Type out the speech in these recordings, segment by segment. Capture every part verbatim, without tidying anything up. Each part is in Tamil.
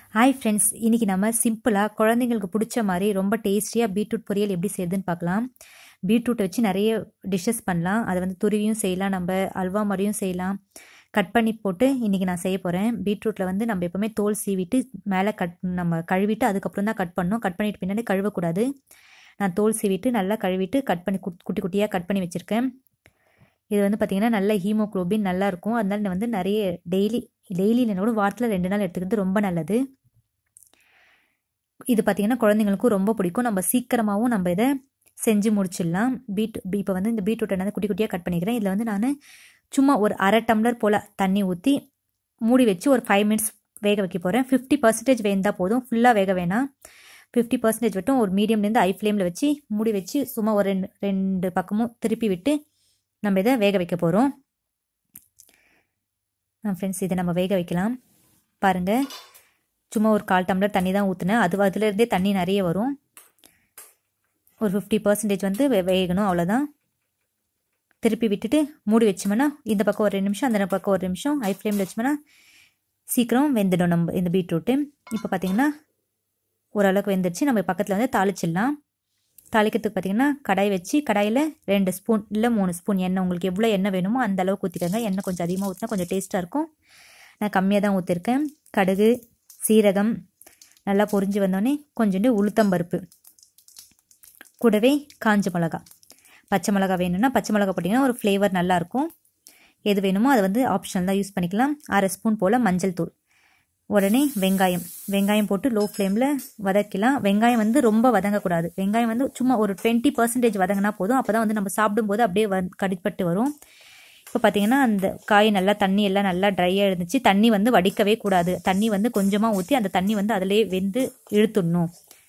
ஹாய் ஃப்ரெண்ட்ஸ், இன்றைக்கி நம்ம சிம்பிளாக குழந்தைங்களுக்கு பிடிச்ச மாதிரி ரொம்ப டேஸ்டியாக பீட்ரூட் பொரியல் எப்படி செய்யுதுன்னு பார்க்கலாம். பீட்ரூட்டை வச்சு நிறைய டிஷ்ஷஸ் பண்ணலாம். அதை வந்து துருவியும் செய்யலாம், நம்ம அல்வா மாதிரியும் செய்யலாம். கட் பண்ணி போட்டு இன்றைக்கி நான் செய்ய போகிறேன். பீட்ரூட்டில் வந்து நம்ம எப்போவுமே தோல் சீவிட்டு மேலே கட் நம்ம கழுவிட்டு அதுக்கப்புறம் தான் கட் பண்ணணும். கட் பண்ணிட்டு பின்னாடி கழுவக்கூடாது. நான் தோல் சீவிட்டு நல்லா கழுவிட்டு கட் பண்ணி குட்டி குட்டியாக கட் பண்ணி வச்சுருக்கேன். இது வந்து பார்த்திங்கன்னா நல்ல ஹீமோக்ளோபின் நல்லாயிருக்கும். அதனால நான் வந்து நிறைய டெய்லி டெய்லி இல்லைன்னா கூட வாரத்தில் ரெண்டு நாள் எடுத்துக்கிறது ரொம்ப நல்லது. இது பார்த்திங்கன்னா குழந்தைங்களுக்கும் ரொம்ப பிடிக்கும். நம்ம சீக்கிரமாகவும் நம்ம இதை செஞ்சு முடிச்சிடலாம். பீட் இப்போ வந்து இந்த பீட்ரூட்டை நான் குட்டி குட்டியாக கட் பண்ணிக்கிறேன். இதில் வந்து நான் சும்மா ஒரு அரை டம்ளர் போல் தண்ணி ஊற்றி மூடி வச்சு ஒரு ஃபைவ் மினிட்ஸ் வேக வைக்க போகிறேன். ஃபிஃப்டி பர்சன்டேஜ் வேந்தால் போதும், ஃபுல்லாக வேக வேணாம். ஃபிஃப்டி பர்சன்டேஜ் மட்டும் ஒரு மீடியம்லேருந்து ஹை ஃப்ளேமில் வச்சு மூடி வச்சு சும்மா ஒரு ரெண்டு ரெண்டு பக்கமும் திருப்பி விட்டு நம்ம இதை வேக வைக்க போகிறோம். ஃப்ரெண்ட்ஸ், இதை நம்ம வேக வைக்கலாம். பாருங்கள், சும்மா ஒரு கால் டம்ளர் தண்ணி தான் ஊற்றினேன். அது அதுலேருந்தே தண்ணி நிறைய வரும். ஒரு ஃபிஃப்டி பர்சன்டேஜ் வந்து வே வேகணும் அவ்வளோதான். திருப்பி விட்டுட்டு மூடி வச்சோம்னா இந்த பக்கம் ஒரு ரெண்டு நிமிஷம் அந்த பக்கம் ஒரு நிமிஷம் ஹை ஃப்ளேமில் வச்சோம்னா சீக்கிரம் வெந்துடும் நம்ம இந்த பீட்ரூட்டு. இப்போ பார்த்திங்கன்னா ஓரளவுக்கு வெந்துடுச்சு. நம்ம பக்கத்தில் வந்து தாளிச்சிடலாம். தாளிக்கிறதுக்கு பார்த்திங்கன்னா கடாய் வச்சு கடாயில் ரெண்டு ஸ்பூன் இல்லை மூணு ஸ்பூன் எண்ணெய், உங்களுக்கு எவ்வளோ எண்ணெய் வேணுமோ அந்த அளவுக்கு ஊற்றிக்கோங்க. எண்ணெய் கொஞ்சம் அதிகமாக ஊற்றினா கொஞ்சம் டேஸ்ட்டாக இருக்கும். நான் கம்மியாக தான் ஊற்றிருக்கேன். கடுகு, சீரகம் நல்லா பொரிஞ்சு வந்தோடனே கொஞ்சோண்டு உளுத்தம்பருப்பு, கூடவே காஞ்ச மிளகா, பச்சை மிளகா வேணும்னா பச்சை மிளகா போட்டிங்கன்னா ஒரு ஃப்ளேவர் நல்லாயிருக்கும். எது வேணுமோ அதை வந்து ஆப்ஷனல் தான் யூஸ் பண்ணிக்கலாம். அரை ஸ்பூன் போல் மஞ்சள் தூள், உடனே வெங்காயம் வெங்காயம் போட்டு லோ ஃப்ளேமில் வதக்கலாம். வெங்காயம் வந்து ரொம்ப வதங்கக்கூடாது. வெங்காயம் வந்து சும்மா ஒரு டுவெண்ட்டி பர்சன்டேஜ் வதங்கினா போதும். அப்போ தான் வந்து நம்ம சாப்பிடும்போது அப்படியே வ கடிப்பட்டு வரும். இப்போ பார்த்திங்கன்னா அந்த காய் நல்லா தண்ணி எல்லாம் நல்லா ட்ரையாக இருந்துச்சு. தண்ணி வந்து வடிக்கவே கூடாது. தண்ணி வந்து கொஞ்சமாக ஊற்றி அந்த தண்ணி வந்து அதிலே வெந்து இழுத்துடணும்.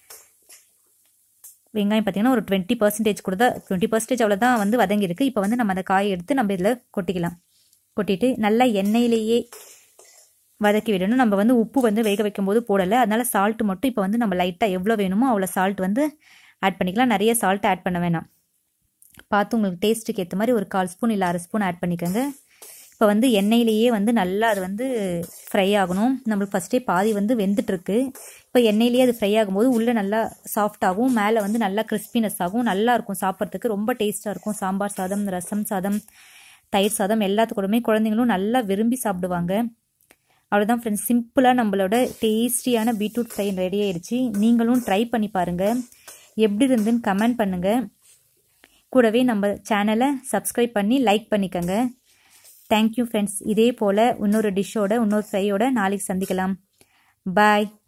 வெங்காயம் பார்த்திங்கன்னா ஒரு டுவெண்ட்டி பர்சன்டேஜ் கூட தான் டுவெண்ட்டி பர்சன்டேஜ் அவ்வளோதான் வந்து வதங்கியிருக்கு. இப்போ வந்து நம்ம அந்த காயை எடுத்து நம்ம இதில் கொட்டிக்கலாம். கொட்டிட்டு நல்லா எண்ணெயிலேயே வதக்கி விடணும். நம்ம வந்து உப்பு வந்து வேக வைக்கும் போது போடலை, அதனால சால்ட்டு மட்டும் இப்போ வந்து நம்ம லைட்டாக எவ்வளோ வேணுமோ அவ்வளோ சால்ட் வந்து ஆட் பண்ணிக்கலாம். நிறைய சால்ட் ஆட் பண்ண வேணாம். பார்த்து உங்களுக்கு டேஸ்ட்டுக்கு ஏற்ற மாதிரி ஒரு கால் ஸ்பூன் இல்லை அரை ஸ்பூன் ஆட் பண்ணிக்கோங்க. இப்போ வந்து எண்ணெயிலேயே வந்து நல்லா அது வந்து ஃப்ரை ஆகணும். நம்மளுக்கு ஃபஸ்ட்டே பாதி வந்து வெந்துட்டுருக்கு. இப்போ எண்ணெயிலேயே அது ஃப்ரை ஆகும்போது உள்ளே நல்லா சாஃப்டாகவும் மேலே வந்து நல்லா கிறிஸ்பினஸ் ஆகும். நல்லாயிருக்கும் சாப்பிட்றதுக்கு, ரொம்ப டேஸ்ட்டாக இருக்கும். சாம்பார் சாதம், ரசம் சாதம், தயிர் சாதம் எல்லாத்துக்கூடமே குழந்தைங்களும் நல்லா விரும்பி சாப்பிடுவாங்க. அவ்வளோதான் ஃப்ரெண்ட்ஸ், சிம்பிளாக நம்மளோட டேஸ்டியான பீட்ரூட் ஃப்ரை ரெடி ஆயிடுச்சு. நீங்களும் ட்ரை பண்ணி பாருங்கள். எப்படி இருந்துன்னு கமெண்ட் பண்ணுங்கள். கூடவே நம்ம சேனலை சப்ஸ்கிரைப் பண்ணி லைக் பண்ணிக்கோங்க. Thank you friends. இதே போல் இன்னொரு டிஷ்ஷோட இன்னொரு ஃப்ரையோட நாளைக்கு சந்திக்கலாம். பாய்.